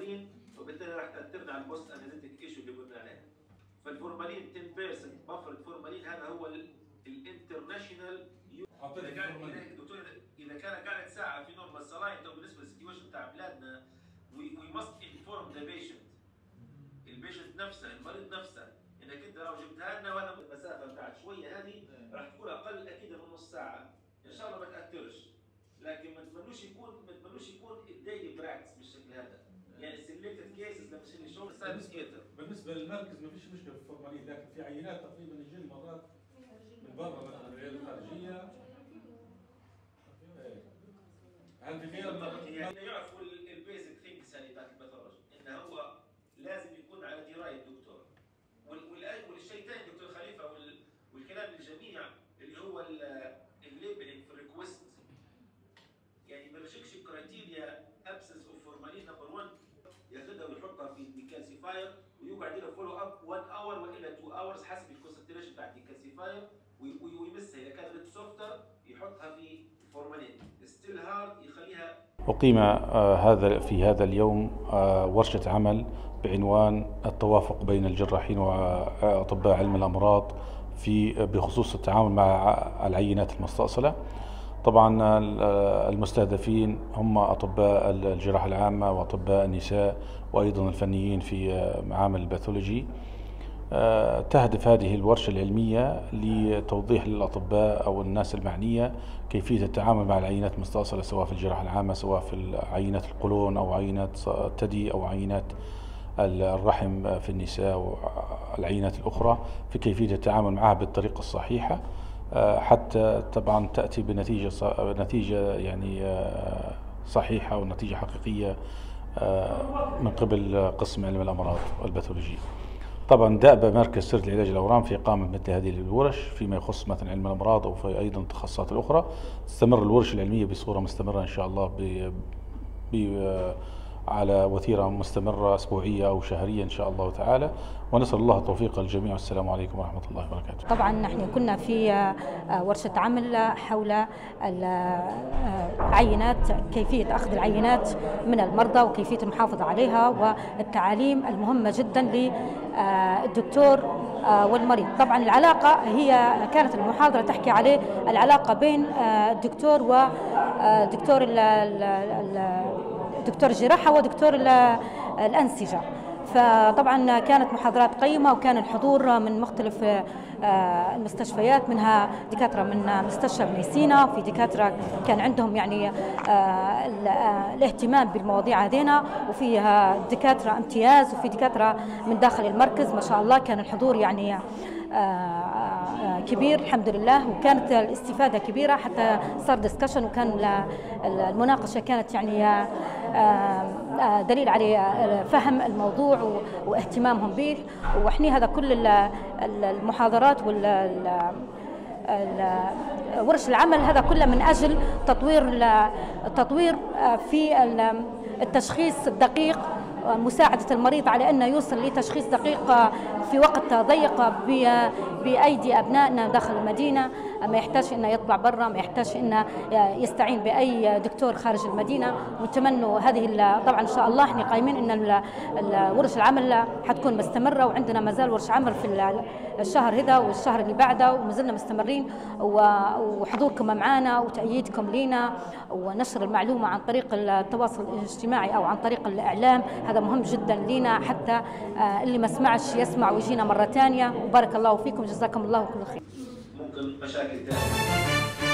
فورمالين، وبالتالي راح تاثرنا على البوست اناليتيك ايشو اللي قلنا عليه. فالفورمالين 10% بفر فورمالين هذا هو الانترناشونال. اذا كان قاعد ساعه في نورمال سلاين، بالنسبه للسيتويشن بتاع بلادنا وي ماست انفورم ذا بيشنت، البيشنت نفسه، المريض نفسه، انك انت لو جبتها لنا وانا المسافه بتاعت شويه هذه راح تكون اقل اكيد من نص ساعه، ان شاء الله ما تاثرش، لكن ما تمنوش يكون الديلي براكتس بالشكل هذا، يعني السلكتد كيسز لما يصير شغل بالنسبه للمركز ما فيش مشكله في الفورمالين، لكن في عينات تقريبا يجي مرات من برا مثلا من العيادات الخارجيه. هل في غير يعني يعرفوا البيزك ثينكس هذه بتاعت الباثولوجي، انه هو لازم يكون على درايه الدكتور. والشيء الثاني دكتور خليفه والكلام للجميع اللي هو الليبلنج في الريكوست، يعني ما يرجيكش كرايتيريا ابسنس اوف فورمالين نمبر 1 ياخذها ويحطها في الديكالسيفاير ويقعد له فولو اب 1 اور والا 2 اورز حسب الكونسنتريشن بتاع الديكالسيفاير، ويمسها اذا كانت سوفتر يحطها في فورمالين، ستيل هارد يخليها. أقيم في هذا اليوم ورشة عمل بعنوان التوافق بين الجراحين وأطباء علم الأمراض بخصوص التعامل مع العينات المستأصلة. طبعا المستهدفين هم أطباء الجراحة العامة وأطباء النساء وأيضا الفنيين في معامل الباثولوجي. تهدف هذه الورشة العلمية لتوضيح للأطباء أو الناس المعنية كيفية التعامل مع العينات المستأصلة، سواء في الجراحة العامة، سواء في عينات القولون أو عينات الثدي أو عينات الرحم في النساء والعينات الأخرى، في كيفية التعامل معها بالطريقة الصحيحة حتى طبعا تأتي بنتيجة يعني صحيحة ونتيجة حقيقية من قبل قسم علم الأمراض والباثولوجيا. طبعا دأب مركز سرد لعلاج الأورام في إقامة مثل هذه الورش فيما يخص مثلا علم الأمراض أو في أيضا التخصصات الأخرى. تستمر الورش العلمية بصورة مستمرة إن شاء الله على وتيرة مستمرة أسبوعية أو شهرية إن شاء الله تعالى، ونسأل الله التوفيق للجميع، والسلام عليكم ورحمة الله وبركاته. طبعا نحن كنا في ورشة عمل حول العينات، كيفية أخذ العينات من المرضى وكيفية المحافظة عليها والتعاليم المهمة جدا للدكتور والمريض. طبعا العلاقة هي كانت المحاضرة تحكي عليه العلاقة بين الدكتور ودكتور دكتور الجراحة ودكتور الأنسجة. فطبعا كانت محاضرات قيمة، وكان الحضور من مختلف المستشفيات، منها دكاترة من مستشفى بني سينا، وفي دكاترة كان عندهم يعني الاهتمام بالمواضيع هذينا، وفيها دكاترة امتياز، وفي دكاترة من داخل المركز. ما شاء الله كان الحضور يعني كبير الحمد لله، وكانت الاستفادة كبيرة، حتى صار ديسكشن، وكان المناقشة كانت يعني دليل على فهم الموضوع واهتمامهم به. وإحنا هذا كل المحاضرات ورش العمل هذا كله من أجل تطوير في التشخيص الدقيق، مساعدة المريض على أنه يوصل لتشخيص دقيق في وقت ضيق بأيدي أبنائنا داخل المدينة، ما يحتاج أنه يطلع برا، ما يحتاج أنه يستعين بأي دكتور خارج المدينة. ونتمنى هذه طبعا إن شاء الله احنا قايمين أن ورش العمل حتكون مستمرة، وعندنا ما زال ورش عمل في الشهر هذا والشهر اللي بعده، وما زلنا مستمرين، وحضوركم معنا وتأييدكم لنا ونشر المعلومة عن طريق التواصل الاجتماعي أو عن طريق الإعلام، هذا مهم جدا لنا حتى اللي ما سمعش يسمع ويجينا مرة ثانية. وبارك الله فيكم، جزاكم الله كل خير. ممكن مشاكل ثانية.